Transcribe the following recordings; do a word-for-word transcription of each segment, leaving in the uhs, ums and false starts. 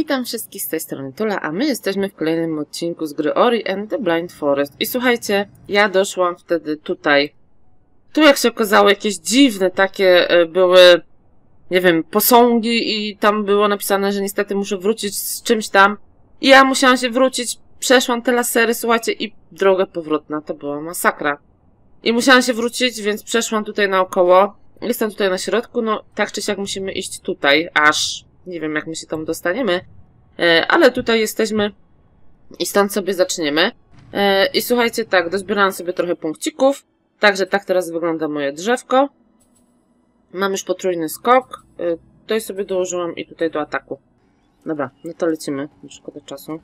Witam wszystkich z tej strony Tula, a my jesteśmy w kolejnym odcinku z gry Ori and the Blind Forest. I słuchajcie, ja doszłam wtedy tutaj. Tu jak się okazało, jakieś dziwne takie były, nie wiem, posągi i tam było napisane, że niestety muszę wrócić z czymś tam. I ja musiałam się wrócić, przeszłam te lasery, słuchajcie, i droga powrotna to była masakra. I musiałam się wrócić, więc przeszłam tutaj naokoło. Jestem tutaj na środku, no tak czy siak musimy iść tutaj, aż nie wiem jak my się tam dostaniemy, e, ale tutaj jesteśmy i stąd sobie zaczniemy. E, I słuchajcie, tak, dozbierałam sobie trochę punkcików, także tak teraz wygląda moje drzewko. Mam już potrójny skok, e, tutaj sobie dołożyłam i tutaj do ataku. Dobra, no to lecimy, nie szkoda czasu.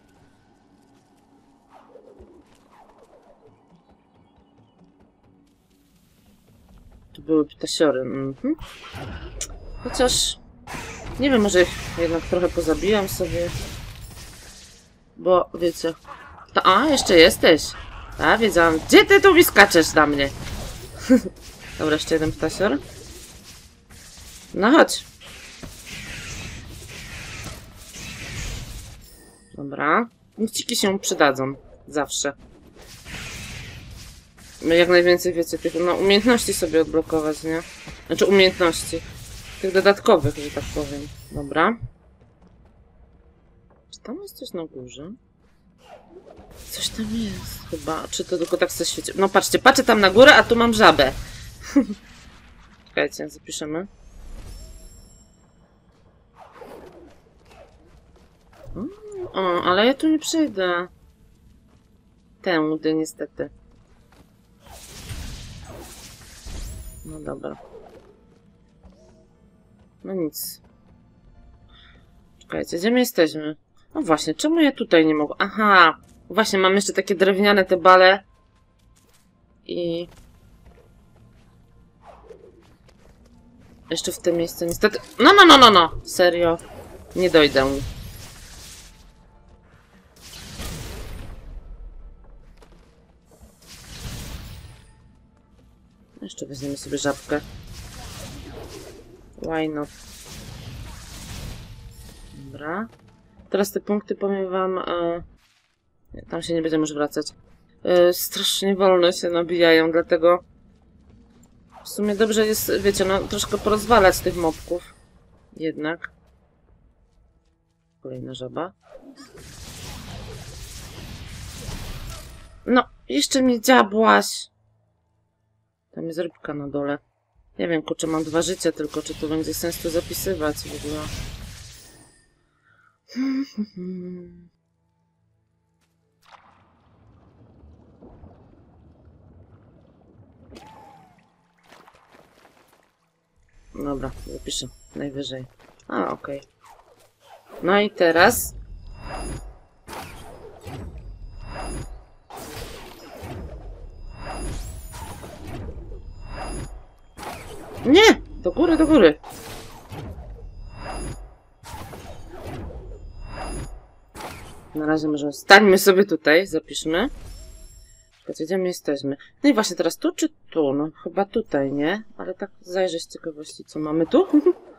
Tu były ptasiory, mhm. Chociaż nie wiem, może jednak trochę pozabijam sobie. Bo wiecie. To, a, jeszcze jesteś. A, wiedziałam. Gdzie ty tu mi skaczesz na mnie? Dobra, jeszcze jeden ptasior. No chodź. Dobra. Punkciki się przydadzą. Zawsze. My jak najwięcej, wiecie, tych no, umiejętności sobie odblokować, nie? Znaczy umiejętności. Tych dodatkowych, że tak powiem. Dobra. Czy tam jest coś na górze? Coś tam jest chyba. Czy to tylko tak se świeci? No patrzcie, patrzę tam na górę, a tu mam żabę. Czekajcie, zapiszemy. O, ale ja tu nie przyjdę. Tędy niestety. No dobra. No nic. Czekajcie, gdzie my jesteśmy? No właśnie, czemu ja tutaj nie mogę? Aha! Właśnie, mam jeszcze takie drewniane te bale. I... jeszcze w tym miejscu niestety... No, no, no, no, no! Serio? Nie dojdę. Jeszcze weźmiemy sobie żabkę. Why not? Dobra. Teraz te punkty, powiem wam... E... tam się nie będziemy już wracać. E... Strasznie wolno się nabijają, dlatego... w sumie dobrze jest, wiecie, no troszkę porozwalać tych mobków. Jednak. Kolejna żaba. No, jeszcze mnie dziabłaś. Tam jest rybka na dole. Nie wiem, kurczę, mam dwa życia tylko, czy to będzie sens tu zapisywać w ogóle. Dobra, zapiszę. Najwyżej. A, okej. Okay. No i teraz... nie! Do góry, do góry! Na razie może stańmy sobie tutaj, zapiszmy. Czekajcie, gdzie my jesteśmy? No i właśnie teraz tu czy tu? No chyba tutaj, nie? Ale tak zajrzę z ciekawości, co mamy tu?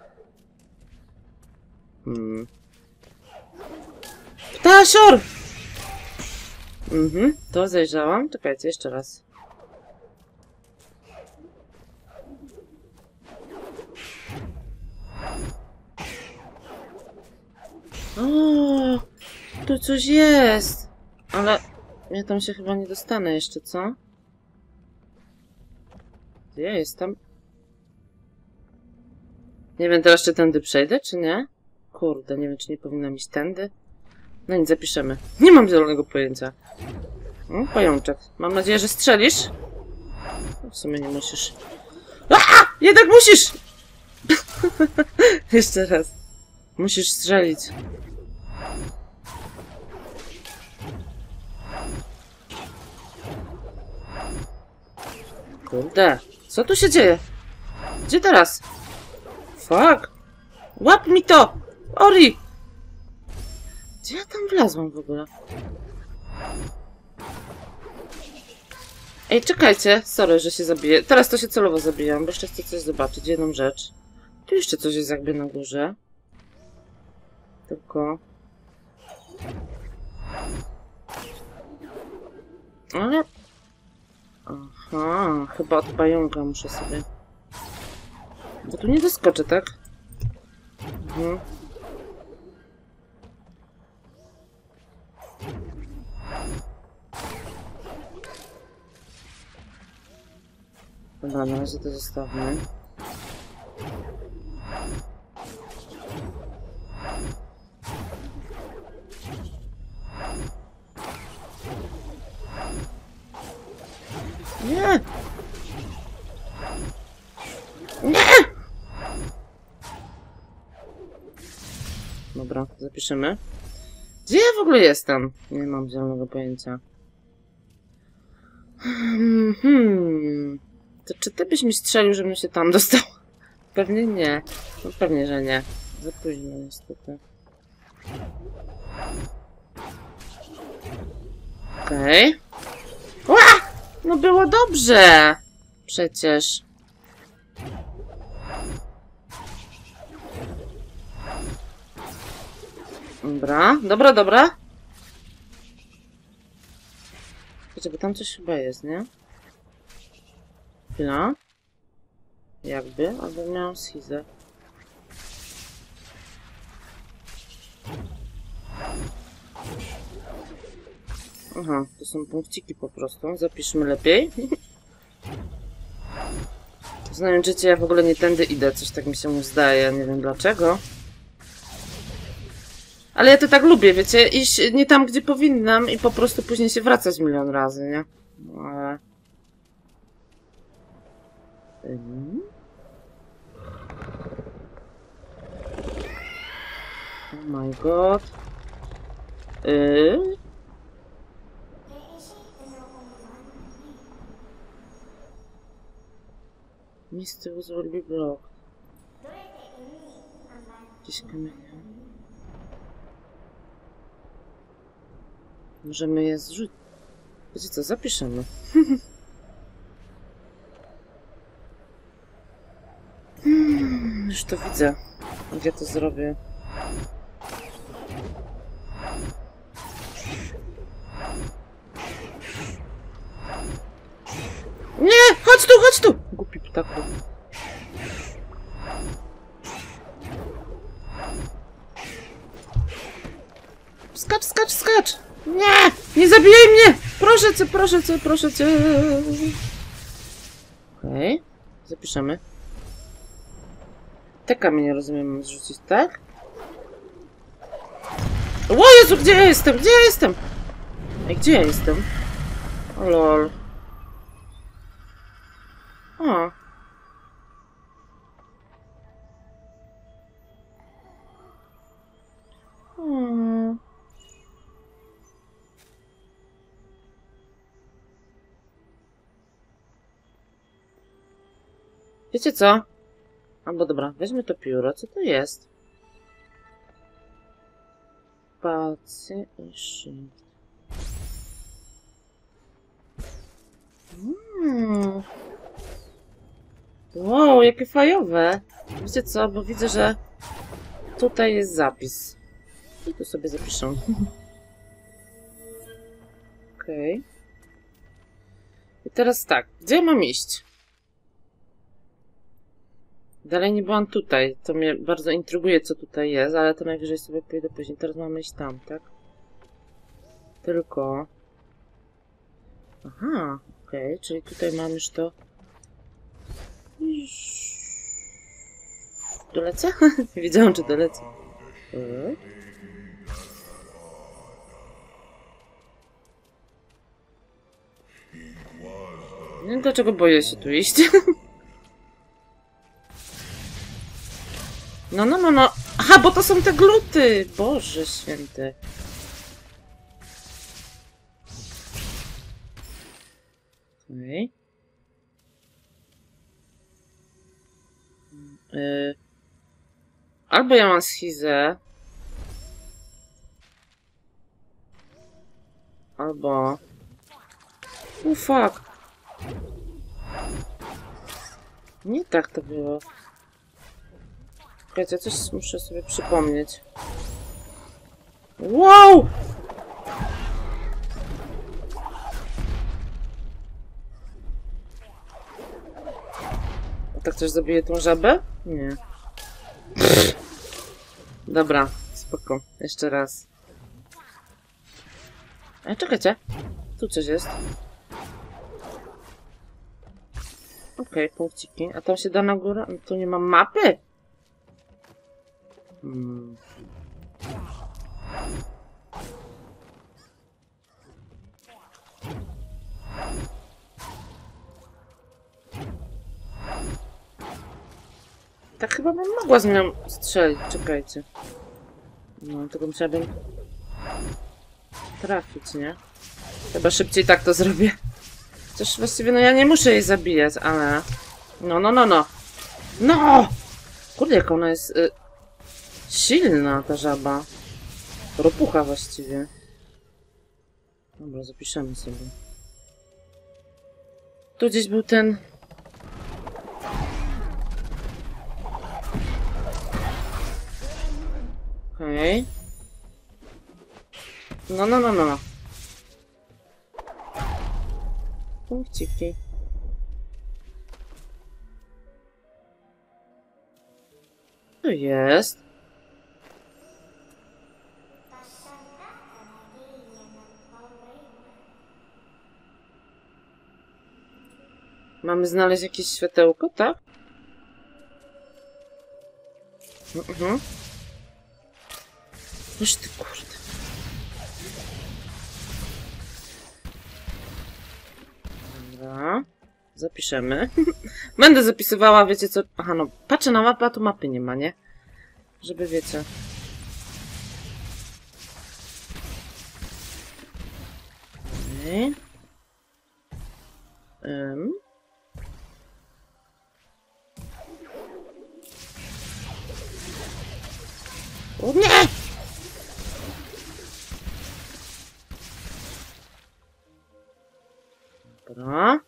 hmm. Ptasior! Mhm, to zajrzałam. Czekajcie, jeszcze raz. O, tu coś jest. Ale ja tam się chyba nie dostanę jeszcze, co? Gdzie ja jestem? Nie wiem teraz, czy tędy przejdę, czy nie? Kurde, nie wiem, czy nie powinnam iść tędy. No nic, zapiszemy. Nie mam zielonego pojęcia. O, pajączek. Mam nadzieję, że strzelisz. No, w sumie nie musisz. A! Jednak musisz! Jeszcze raz. Musisz strzelić. Kurde, co tu się dzieje? Gdzie teraz? Fuck! Łap mi to! Ori! Gdzie ja tam wlazłam w ogóle? Ej, czekajcie. Sorry, że się zabiję. Teraz to się celowo zabijam, bo jeszcze chcę coś zobaczyć. Jedną rzecz. Tu jeszcze coś jest jakby na górze. Tylko... Ale... Aha, chyba od pająka muszę sobie... Bo tu nie doskoczę, tak? Mhm. Dobra, na razie to zostawmy. Nie! Nie! Dobra, zapiszemy. Gdzie ja w ogóle jestem? Nie mam zielonego pojęcia. Hmm, hmm. To czy ty byś mi strzelił, żebym się tam dostał? Pewnie nie. No pewnie, że nie. Za późno niestety. Okej. Okay. No było dobrze! Przecież. Dobra, dobra, dobra. Wiecie, bo tam coś chyba jest, nie? Chwila. Jakby, albo miałam schizę. Aha, to są punkciki po prostu. Zapiszmy lepiej. Znając życie, ja w ogóle nie tędy idę. Coś tak mi się zdaje. Nie wiem dlaczego. Ale ja to tak lubię, wiecie? Iść nie tam, gdzie powinnam i po prostu później się wracać milion razy, nie? No ale... Hmm. Oh my god. Yy? Mister was will be blocked. Jakieś kamienie. Możemy je zrzucić. Wiecie co, zapiszemy. hmm, już to widzę. Jak ja to zrobię. Nie! Chodź tu, chodź tu! Głupi ptaku. Skacz, skacz, skacz! Nie! Nie zabijaj mnie! Proszę cię, proszę cię, proszę cię! Okej. Okay. Zapiszemy. Te kamienie, rozumiem, mam zrzucić, tak? O Jezu, gdzie ja jestem? Gdzie ja jestem? Ej, gdzie ja jestem? O lol. O. O. Wiecie co? Albo dobra, weźmy to pióro. Co to jest? Spacja i shift. Hmm. Wow, jakie fajowe. Wiecie co? Bo widzę, że tutaj jest zapis. I tu sobie zapiszę. Okej. Okay. I teraz tak. Gdzie mam iść? Dalej nie byłam tutaj. To mnie bardzo intryguje, co tutaj jest, ale to najwyżej sobie pójdę później. Teraz mamy iść tam, tak? Tylko... Aha, okej. Okay. Czyli tutaj mam już to... Dolecę? Nie wiedziałam, czy dolecę. Nie wiem, dlaczego boję się tu iść. No, no, no, no. Aha, bo to są te gluty! Boże święty. Okej. Okay. Yy. Albo ja mam schizę. Albo... Oh fuck. Nie tak to było. Słuchajcie, coś muszę sobie przypomnieć. Wow! A tak coś zabije tą żabę? Nie. Dobra, spoko. Jeszcze raz. A czekajcie. Tu coś jest. Okej, okay, punkciki. A tam się da na górę? No, tu nie mam mapy? Hmm. Tak chyba bym mogła z nią strzelić. Czekajcie. No, tylko musiałabym trafić, nie? Chyba szybciej tak to zrobię. Chociaż właściwie, no ja nie muszę jej zabijać, ale... No, no, no, no. No! Kurde, jak ona jest... Y... silna, ta żaba. Ropucha właściwie. Dobra, zapiszemy sobie. Tu gdzieś był ten... Okej. Okay. No, no, no, no. Punkciki. To jest. Mamy znaleźć jakieś światełko, tak? Mhm. Noż ty kurde. Dobra. Zapiszemy. Będę zapisywała, wiecie co... Aha, no, patrzę na mapę, a tu mapy nie ma, nie? Żeby, wiecie... Okej. Um. O nie! Dobra.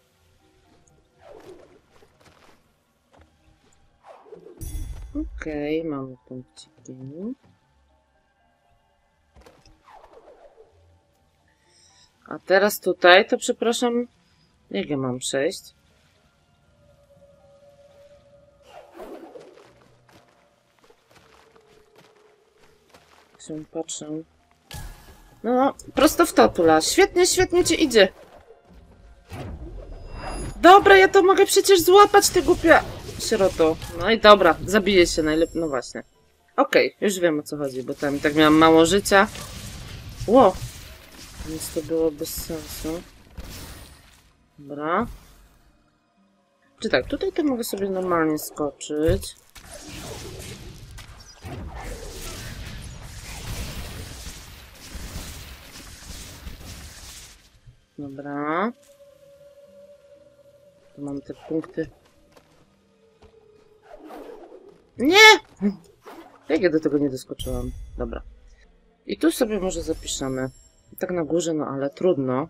Okej, okay, mamy punkciki. A teraz tutaj, to przepraszam, jak ja mam przejść? Jak się patrzę. No, prosto w to, Tula. Świetnie, świetnie ci idzie. Dobra, ja to mogę przecież złapać, ty głupia sieroto. No i dobra, zabiję się najlepiej. No właśnie. Okej, okay, już wiem o co chodzi, bo tam i tak miałam mało życia. Ło! Więc to było bez sensu. Dobra. Czy tak, tutaj to mogę sobie normalnie skoczyć. Dobra. Tu mamy te punkty. Nie! Jak ja do tego nie doskoczyłam? Dobra. I tu sobie może zapiszemy. Tak na górze, no ale trudno.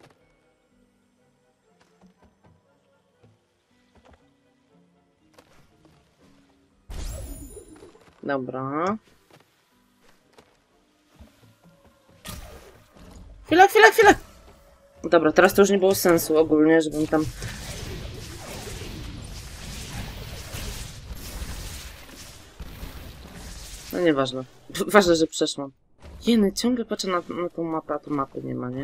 Dobra. Chwila, chwila, chwila! Dobra, teraz to już nie było sensu ogólnie, żebym tam... No nieważne. Ważne, że przeszłam. Jeny, ciągle patrzę na, na tą mapę, a tu mapy nie ma, nie?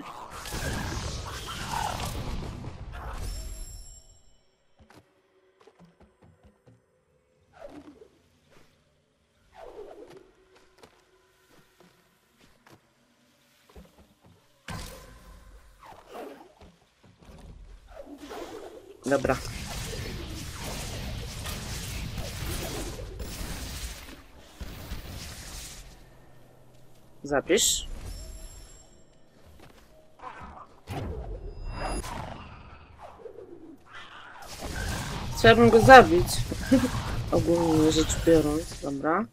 Dobra. Zapisz. Chciałabym go zabić. Ogólnie rzecz biorąc. Dobra.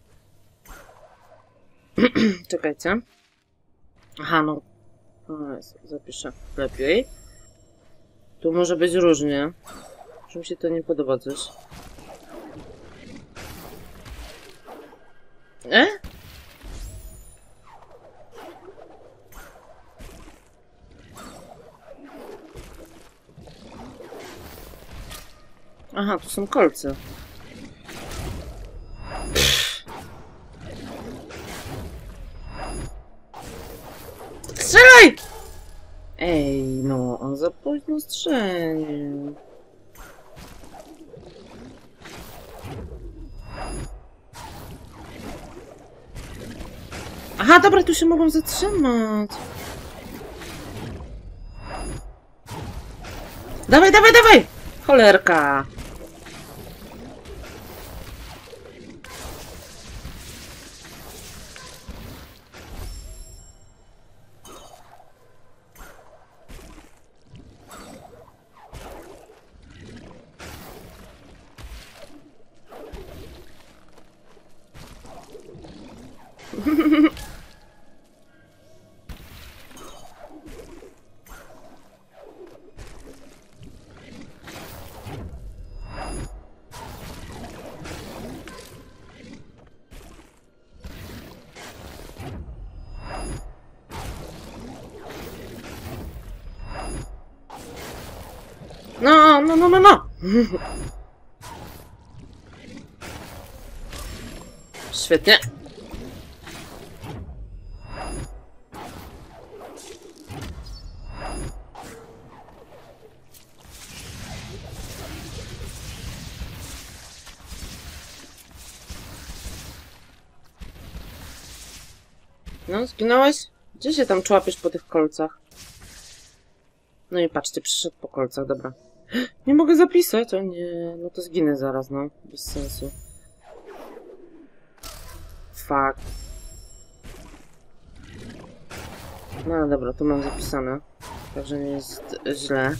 Czekajcie. Aha, no. O, jest, zapiszę lepiej. Tu może być różnie. Że mi się to nie podoba coś. E? Aha, tu są kolce. Strzelaj! Ej, no, on za późno strzelił. Aha, dobra, tu się mogą zatrzymać. Dawaj, dawaj, dawaj! Cholerka! No, no, no, no, no! Świetnie. No, zginąłeś? Gdzie się tam człapiesz po tych kolcach? No i patrzcie, przyszedł po kolcach, dobra. Nie mogę zapisać, o nie. No to zginę zaraz, no. Bez sensu. Fuck. No dobra, to mam zapisane. Także nie jest źle.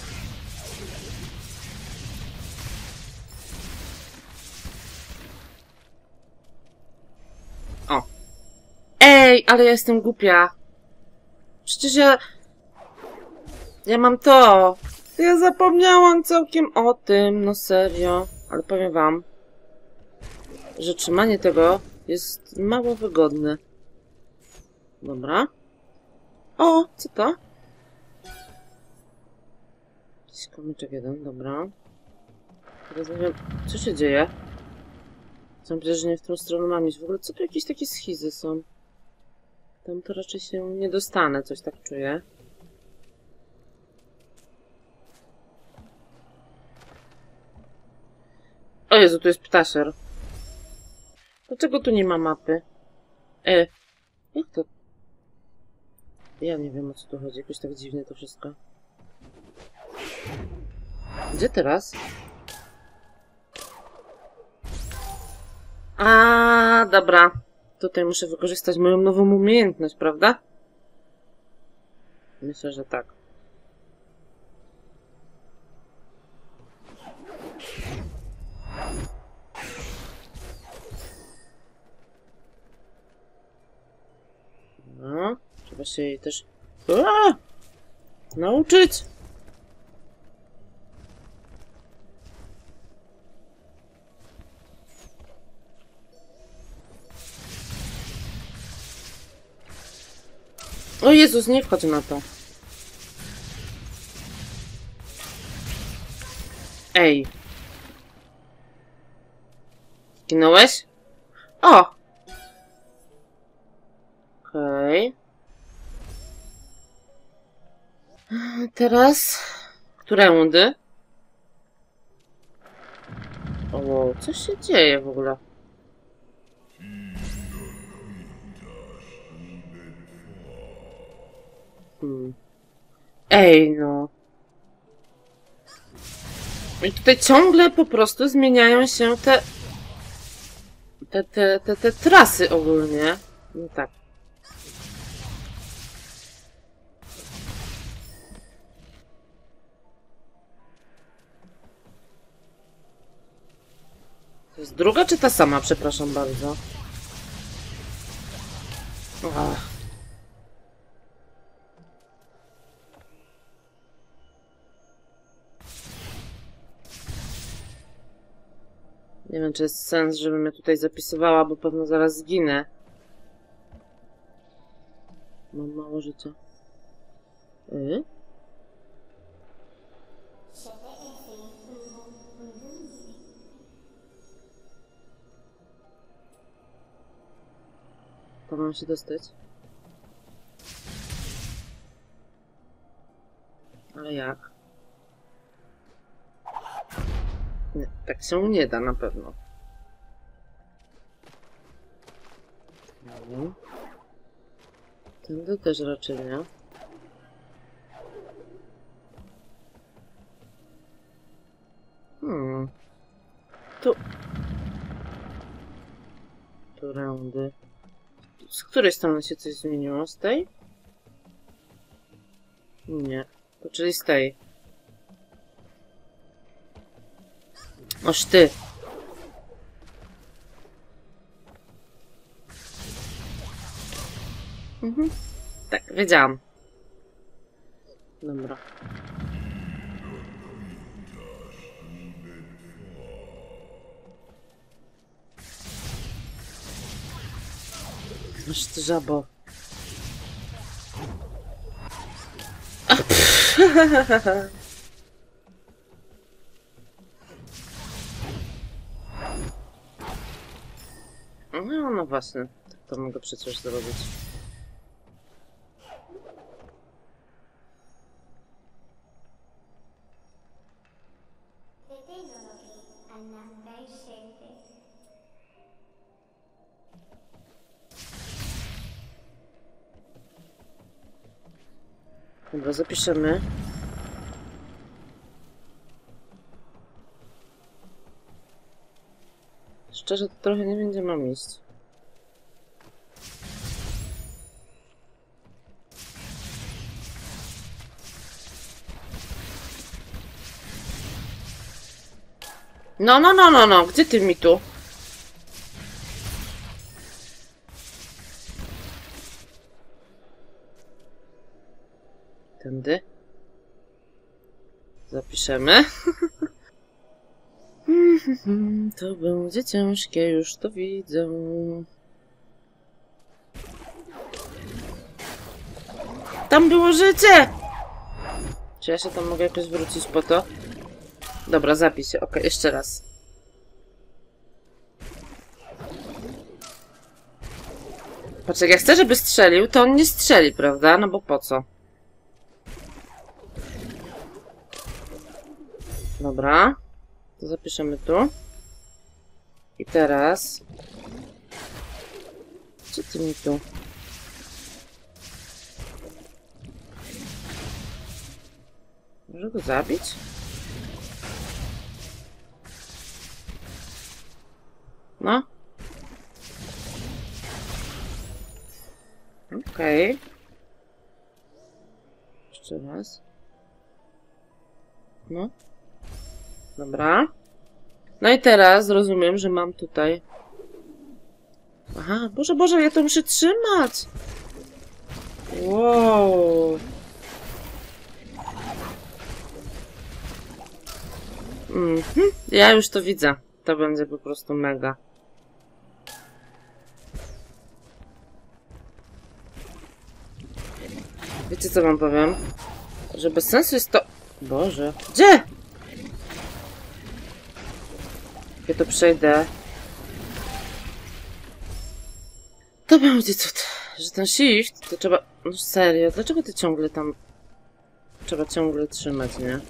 O. Ej, ale ja jestem głupia. Przecież ja... Ja mam to. Ja zapomniałam całkiem o tym, no serio. Ale powiem wam, że trzymanie tego jest mało wygodne. Dobra. O, co to? Jakiś komyczek jeden, dobra. Teraz nie wiem, co się dzieje. Są przecież nie w tą stronę mam iść. W ogóle co tu jakieś takie schizy są? Tam to raczej się nie dostanę, coś tak czuję. O Jezu, tu jest ptasier. Dlaczego tu nie ma mapy? E, jak to? Ja nie wiem, o co tu chodzi. Jakoś tak dziwnie to wszystko. Gdzie teraz? A, dobra. Tutaj muszę wykorzystać moją nową umiejętność, prawda? Myślę, że tak. No, trzeba się jej też A! nauczyć. O Jezus, nie wchodź na to. Ej. Zginąłeś? O! Okej. Okay. Teraz... Którędy? O, co się dzieje w ogóle? Hmm. Ej, no. I tutaj ciągle po prostu zmieniają się te... Te, te, te, te trasy ogólnie. No tak. To jest druga czy ta sama? Przepraszam bardzo. Ach. Nie wiem, czy jest sens, żebym ja tutaj zapisywała, bo pewno zaraz zginę. Mam mało życia. Y? Tam mam się dostać. Ale jak? Nie, tak się nie da na pewno. Nie. Tędy też raczej nie. Hmm. Tu. Tu rędy. Z której strony się coś zmieniło? Z tej? Nie. To czyli z tej. Oż ty. Mhm. Tak, wiedziałam. Dobra. Aż ty żabo. No, no właśnie. Tak to mogę przecież zrobić. Dobra, zapiszemy. Szczerze, to trochę nie wiem, gdzie mam iść. No, no, no, no, no. Gdzie ty mi tu? Tędy. Zapiszemy. To będzie ciężkie, już to widzę. Tam było życie! Czy ja się tam mogę jakoś wrócić po to? Dobra, zapisz się. Okej, jeszcze raz. Patrz, jak ja chcę, żeby strzelił, to on nie strzeli, prawda? No bo po co? Dobra. To zapiszemy tu. I teraz... Co ty mi tu? Może go zabić? No. Okej. Okay. Jeszcze raz. No. Dobra. No i teraz rozumiem, że mam tutaj... Aha, Boże, Boże, ja to muszę trzymać! Wow. Mhm. Ja już to widzę. To będzie po prostu mega. Wiecie, co wam powiem? Że bez sensu jest to... Boże. Gdzie? Ja to przejdę. To będzie cud. Że ten shift to trzeba... No serio, dlaczego ty ciągle tam... Trzeba ciągle trzymać, nie?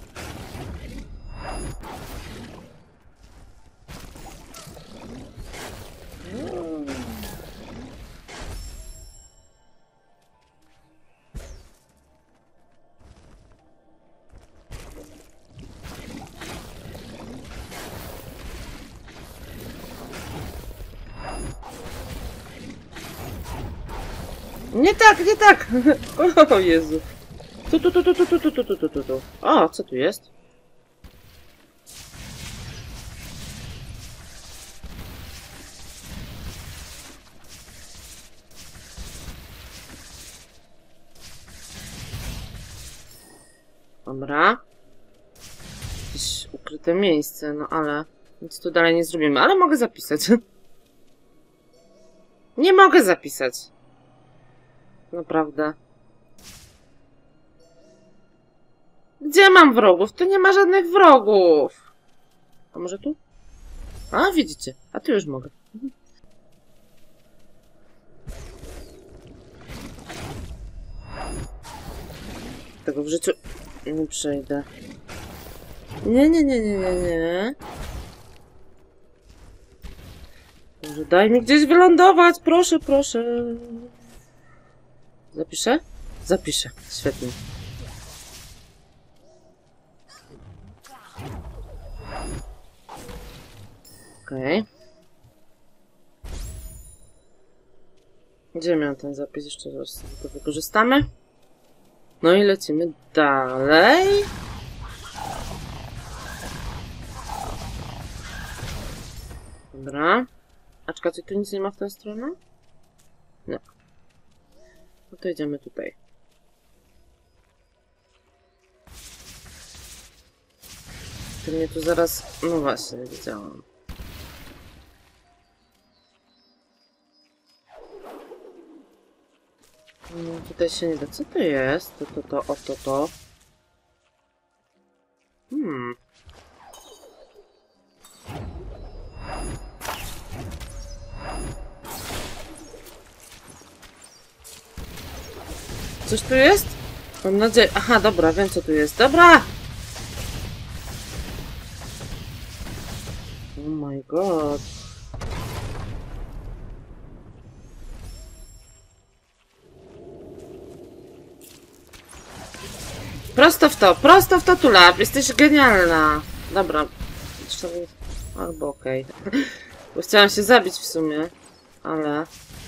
Nie tak, nie tak! O Jezu. Tu, tu, tu, tu, tu, tu, tu, tu, tu, tu, tu. O, co tu jest? Dobra. Jakieś ukryte miejsce, no ale nic tu dalej nie zrobimy. Ale mogę zapisać. Nie mogę zapisać. Naprawdę. Gdzie mam wrogów? Tu nie ma żadnych wrogów. A może tu? A, widzicie. A tu już mogę. tego w życiu nie przejdę. Nie, nie, nie, nie, nie, nie. Może daj mi gdzieś wylądować, proszę, proszę. Zapiszę? Zapiszę, świetnie. Okej. Okay. Gdzie miałem ten zapis? Jeszcze raz sobie to wykorzystamy. No i lecimy dalej. Dobra. A czekajcie, tu nic nie ma w tę stronę? Nie. No to idziemy tutaj. Ty mnie tu zaraz... No właśnie, widziałam. No, tutaj się nie da. Co to jest? To, to, to, o, to, to. Hmm. Coś tu jest? Mam nadzieję... Aha, dobra, wiem co tu jest. Dobra! Oh my god. Prosto w to, prosto w to, Tula. Jesteś genialna. Dobra. Albo okej. Okay. Bo chciałam się zabić w sumie. Ale...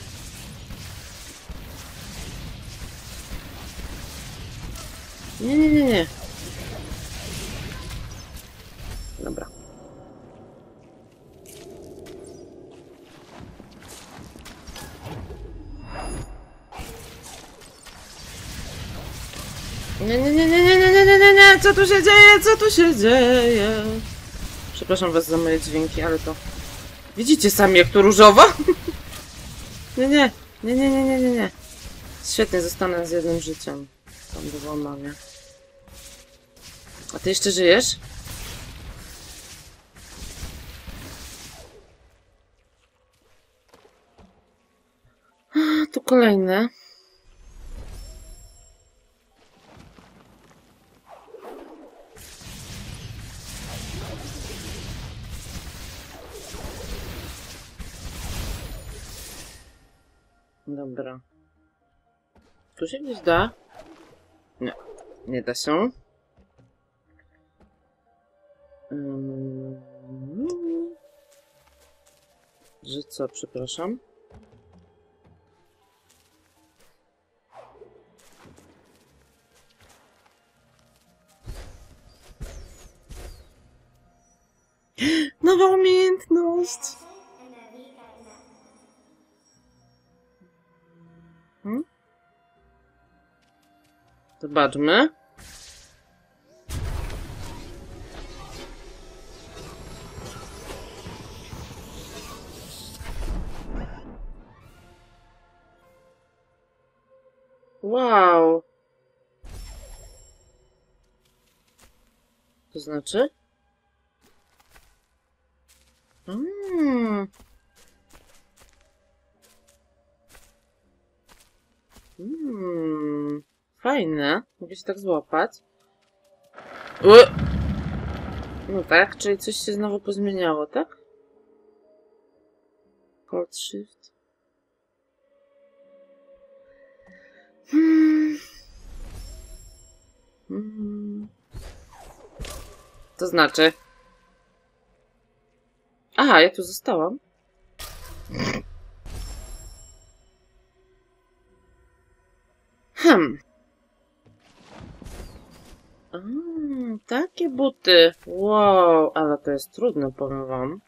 Nie, nie, nie, nie. Dobra. Nie, nie, nie, nie, nie, nie, nie, nie, nie, nie, co tu się dzieje, co tu się dzieje? Przepraszam was za moje dźwięki, ale to... Widzicie sami, jak to różowo? Nie, nie, nie, nie, nie, nie, nie, nie. Świetnie, zostanę z jednym życiem. Tam było mamie. A ty jeszcze żyjesz? A, tu kolejne. Dobra. Tu się gdzieś da? Nie, nie da się. Um, że co, przepraszam? Nowa umiejętność! Hmm? Zobaczmy. Wow. To znaczy? Mm. Mm. Fajne. Mogę się tak złapać. U! No tak, czyli coś się znowu pozmieniało, tak? Hold Shift. Hmm. Hmm. To znaczy? Aha, ja tu zostałam. Hmm. A, takie buty. Wow, ale to jest trudne, powiem wam.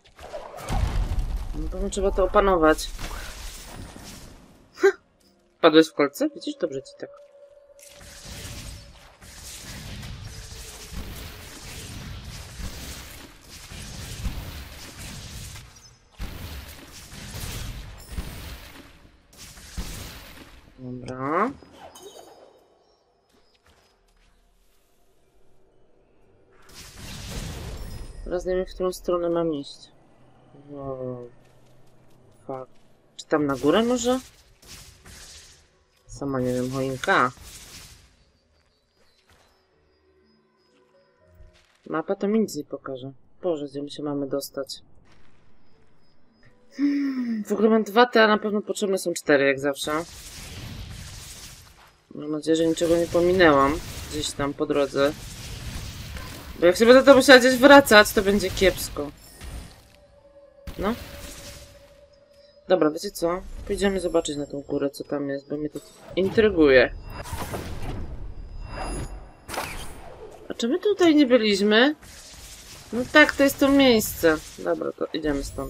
No pewnie trzeba to opanować. Ha. Padłeś w kolce? Widzisz? Dobrze ci tak. Dobra. Teraz nie wiem, w którą stronę mam iść. Wow. Fuck. Czy tam na górę może? Sama nie wiem, choinka. Mapa to mi nic nie pokaże. Boże, gdzie my się mamy dostać? Hmm, w ogóle mam dwa te, a na pewno potrzebne są cztery, jak zawsze. Mam nadzieję, że niczego nie pominęłam gdzieś tam po drodze. Bo jak się będę to musiała gdzieś wracać, to będzie kiepsko. No. Dobra, wiecie co? Pójdziemy zobaczyć na tą górę, co tam jest, bo mnie to intryguje. A czy my tutaj nie byliśmy? No tak, to jest to miejsce. Dobra, to idziemy stąd.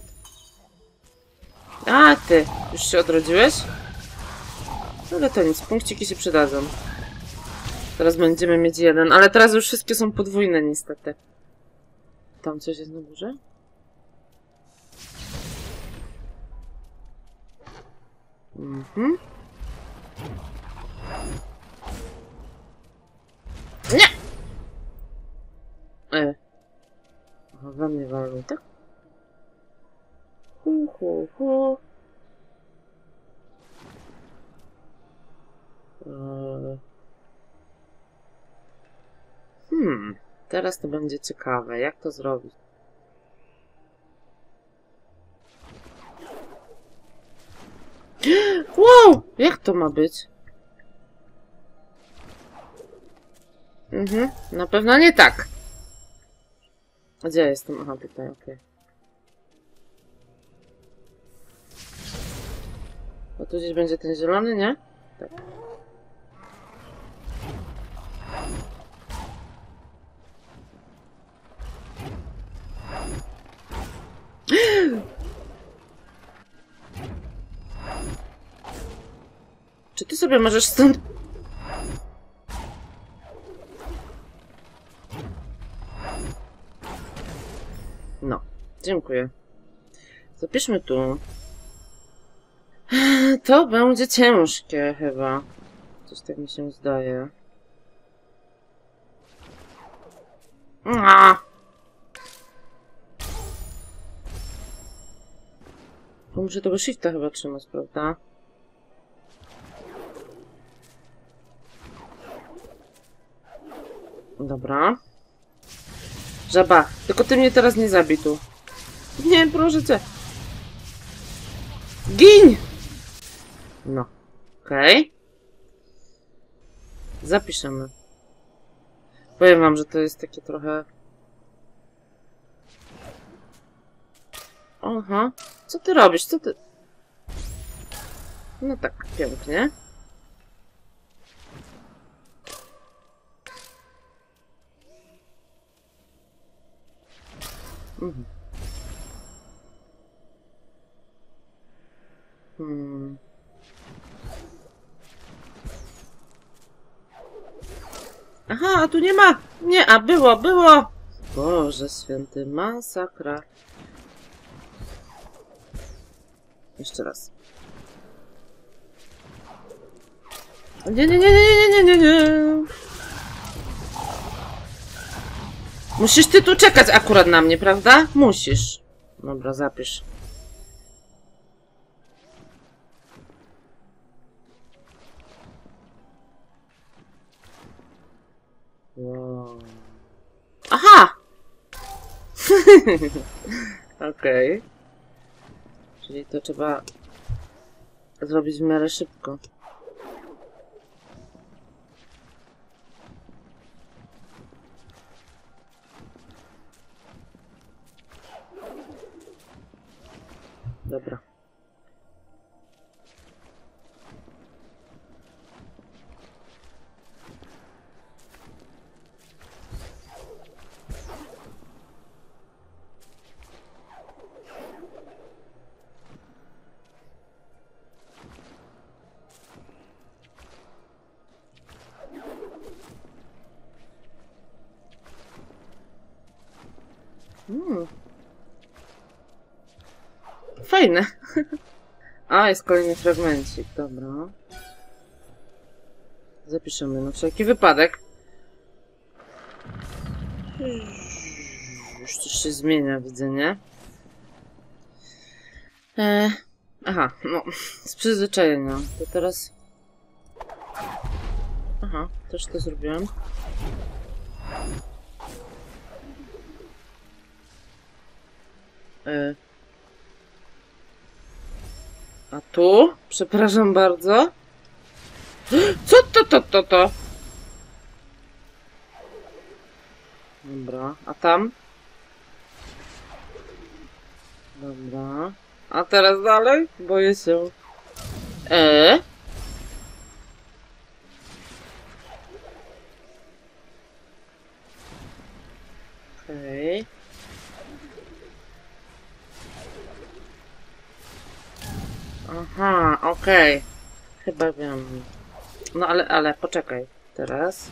A, ty! Już się odrodziłeś? Ale to nic, punkciki się przydadzą. Teraz będziemy mieć jeden, ale teraz już wszystkie są podwójne niestety. Tam coś jest na górze? Mhm. Nie! E. Aha, we mnie walą, tak? Hu, hu, hu. E. Hmm, teraz to będzie ciekawe. Jak to zrobić? Wow! Jak to ma być? Mhm, na pewno nie tak. A gdzie ja jestem? Aha, tutaj, okej. Okay. A tu gdzieś będzie ten zielony, nie? Tak. Czy ty sobie możesz stąd... No, dziękuję. Zapiszmy tu. To będzie ciężkie chyba. Coś tak mi się zdaje. A! Bo muszę tego shifta chyba trzymać, prawda? Dobra. Żaba, tylko ty mnie teraz nie zabij tu. Nie, proszę cię. Gin! No. Okej. Okay. Zapiszemy. Powiem wam, że to jest takie trochę... Aha. Co ty robisz? Co ty... No tak, pięknie. Mhm. Hmm. Aha, a tu nie ma! Nie, a było, było! Boże święty, masakra. Jeszcze raz. Nie, nie, nie, nie, nie, nie, nie. Musisz ty tu czekać akurat na mnie, prawda? Musisz. Dobra, zapisz. Wow. Aha! Okej. Okay. Czyli to trzeba zrobić w miarę szybko. Dobra. Hmm. Fajne. A, jest kolejny fragmencik, dobra. Zapiszemy na wszelki wypadek. Już coś się zmienia, widzę, nie? E, aha, no, z przyzwyczajenia. To teraz... Aha, też to zrobiłem. Y. A tu? Przepraszam bardzo. Co to, to, to, to? Dobra, a tam? Dobra. A teraz dalej? Boję się. E? Okej. Okay. Aha, okej. Okay. Chyba wiem. No ale, ale, poczekaj. Teraz.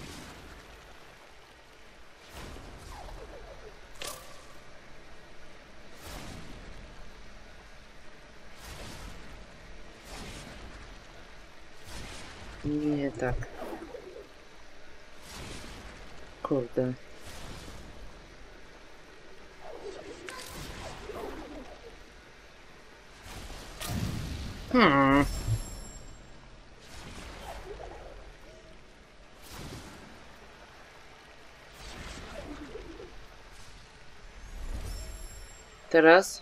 Nie tak. Kurde. Hmm. Teraz?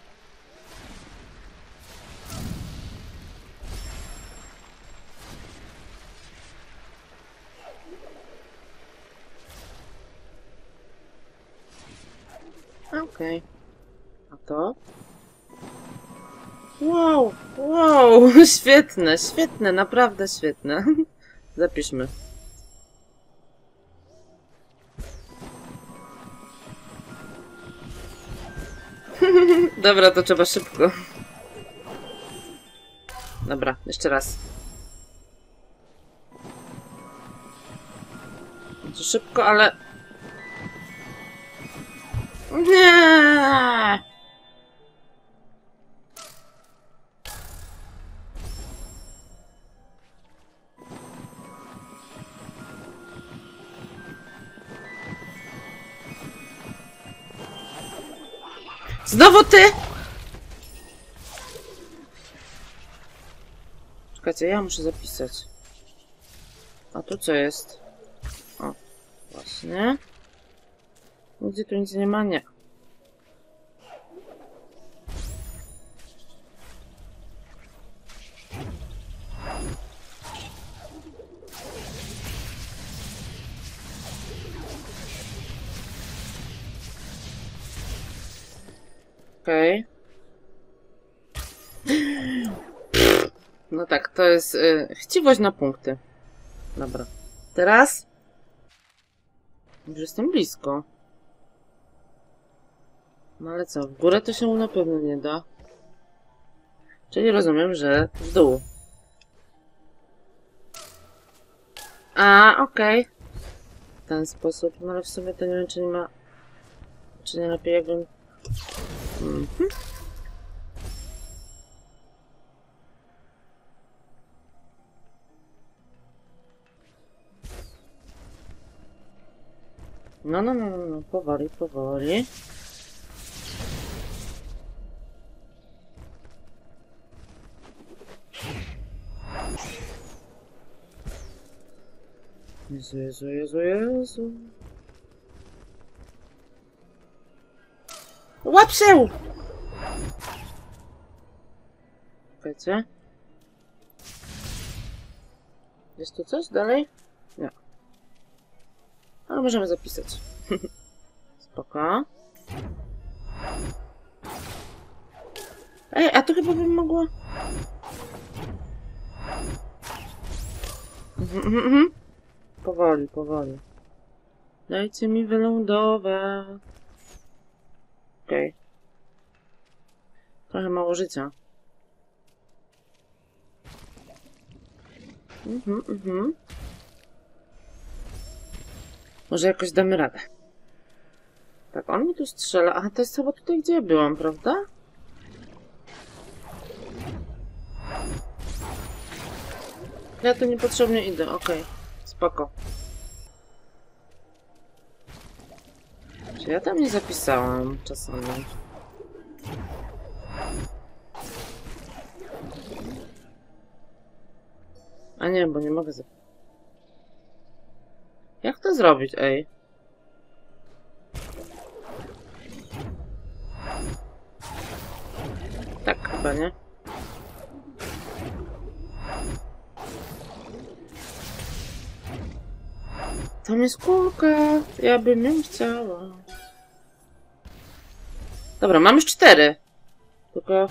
Okej. Okay. A to? Wow, wow, świetne, świetne, naprawdę świetne. Zapiszmy. Dobra, to trzeba szybko. Dobra, jeszcze raz. To szybko, ale... Nie! Znowu ty! Czekajcie, ja muszę zapisać. A tu co jest? O, właśnie. Gdzie tu nic nie ma? Nie. Okej. Okay. No tak, to jest y, chciwość na punkty. Dobra. Teraz? Już jestem blisko. No ale co, w górę to się na pewno nie da. Czyli rozumiem, że w dół. A, okej. Okay. W ten sposób. No ale w sumie to nie wiem, czy nie ma... Czy nie lepiej jakbym... Mhm. No, no, no, no, no, powoli, powoli. Jezu, Jezu, Jezu, Jezu. Łap się! Czekajcie. Jest tu coś dalej? Nie. Ale możemy zapisać. Spoko. Ej, a to chyba bym mogła... Mhm, mhm, mhm. Powoli, powoli. Dajcie mi wylądować. Okej. Okay. Trochę mało życia. Mhm, mhm. Może jakoś damy radę. Tak, on mi tu strzela. Aha, to jest chyba tutaj, gdzie ja byłam, prawda? Ja tu niepotrzebnie idę, okej. Okay. Spoko. Czy ja tam nie zapisałam czasami? A nie, bo nie mogę zapisać. Jak to zrobić, ej? nie? Tam jest kulka. Ja bym ją chciała. Dobra, mam już cztery. Tylko...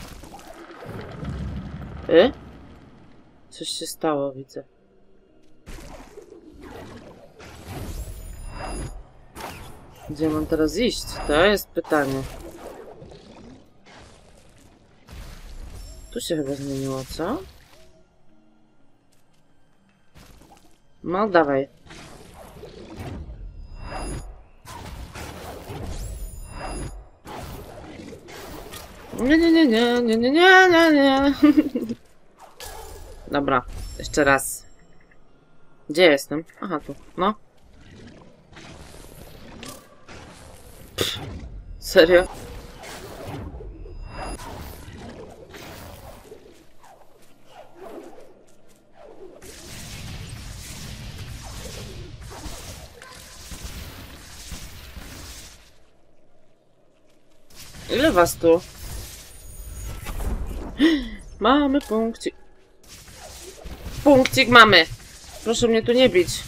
Y? Coś się stało, widzę. Gdzie mam teraz iść? To jest pytanie. Tu się chyba zmieniło, co? No, dawaj. Nie, nie, nie, nie, nie, nie, nie, nie, nie. Dobra, jeszcze raz. Gdzie jestem? Aha, tu. No. Pff, serio? Ile was tu? Mamy punkcik. Punkcik mamy. Proszę mnie tu nie bić.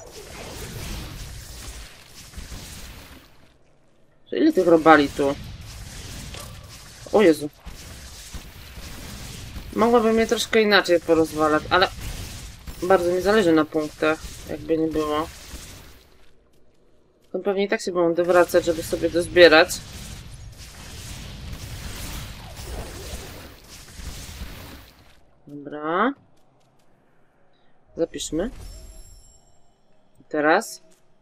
Ile tych robali tu? O Jezu. Mogłabym mnie troszkę inaczej porozwalać, ale bardzo mi zależy na punktach, jakby nie było. To pewnie i tak się będę wracać, żeby sobie dozbierać. Dobra. Zapiszmy. I teraz.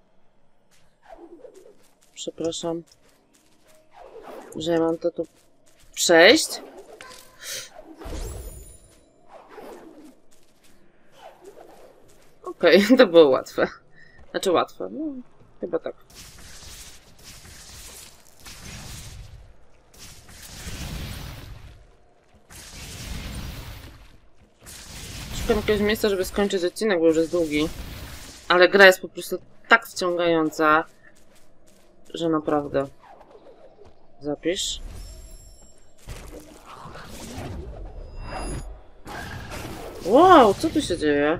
Przepraszam, że ja mam to tu przejść. Okej, okay, to było łatwe. Znaczy łatwe, no chyba tak. Szukam jakiegoś miejsca, żeby skończyć odcinek, bo już jest długi. Ale gra jest po prostu tak wciągająca, że naprawdę. Zapisz. Wow, co tu się dzieje?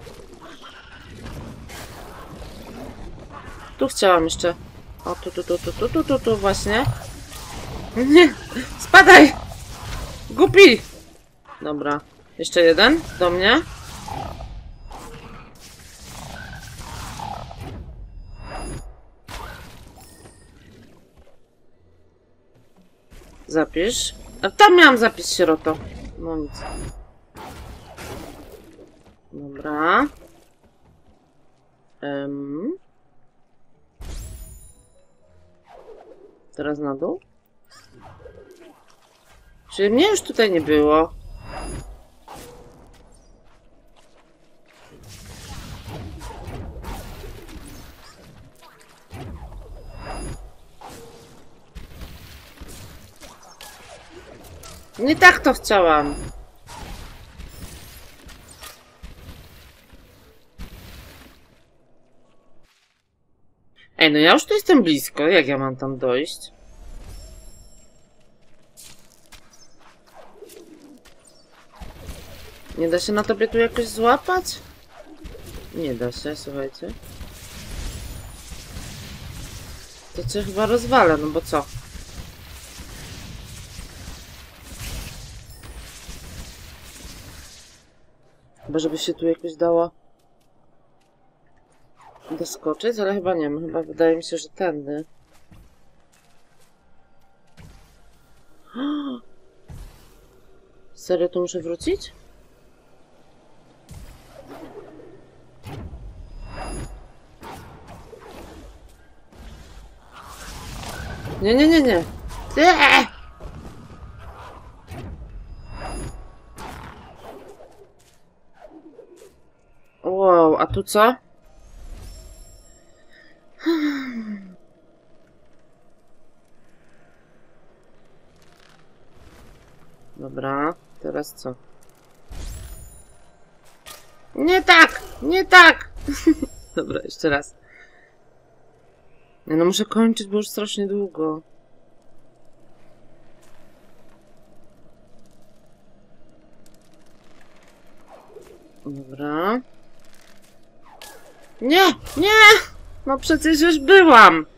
Tu chciałam jeszcze. O, tu, tu, tu, tu, tu, tu, tu, tu właśnie. Nie, spadaj! Głupi! Dobra, jeszcze jeden do mnie. Zapisz. A tam miałam zapis, sieroto. No nic. Dobra. Um. Teraz na dół. Czyli mnie już tutaj nie było. Nie tak to chciałam. Ej, no ja już tu jestem blisko. Jak ja mam tam dojść? Nie da się na tobie tu jakoś złapać? Nie da się, słuchajcie. To cię chyba rozwalę, no bo co? Chyba żeby się tu jakoś dało doskoczyć, ale chyba nie wiem. Chyba wydaje mi się, że tędy. Serio tu muszę wrócić? Nie, nie, nie, nie. Eee! Wow, a tu co? Dobra, teraz co? Nie tak! Nie tak! Dobra, jeszcze raz. Nie, no muszę kończyć, bo już strasznie długo. Dobra. Nie! Nie! No przecież już byłam!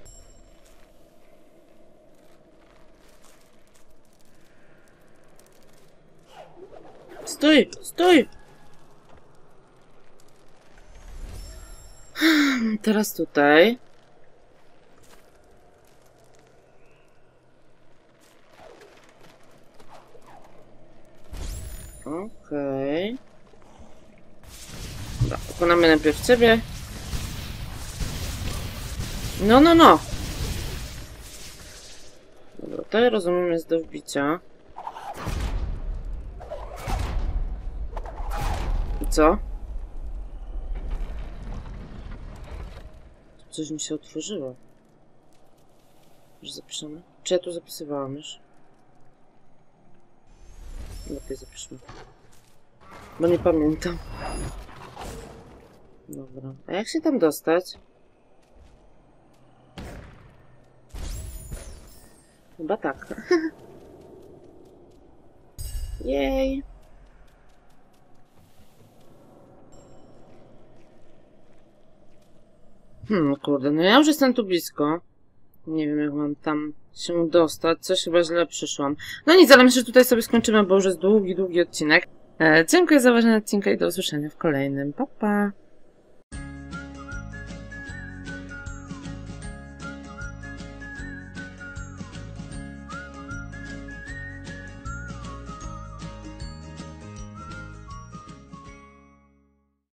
Stój! Stój! Teraz tutaj. Okej. Okay. Dobra, pokonamy najpierw ciebie. No, no, no. Dobra, to ja rozumiem jest do wbicia. I co? Coś mi się otworzyło. Już zapiszemy? Czy ja tu zapisywałam już? Lepiej zapiszmy. Bo nie pamiętam. Dobra. A jak się tam dostać? Chyba tak. Jej. Hmm, kurde, no ja już jestem tu blisko. Nie wiem, jak mam tam się dostać. Coś chyba źle przyszłam. No nic, ale myślę, że tutaj sobie skończymy, bo już jest długi, długi odcinek. E, dziękuję za uwagę na odcinka i do usłyszenia w kolejnym. Pa, pa!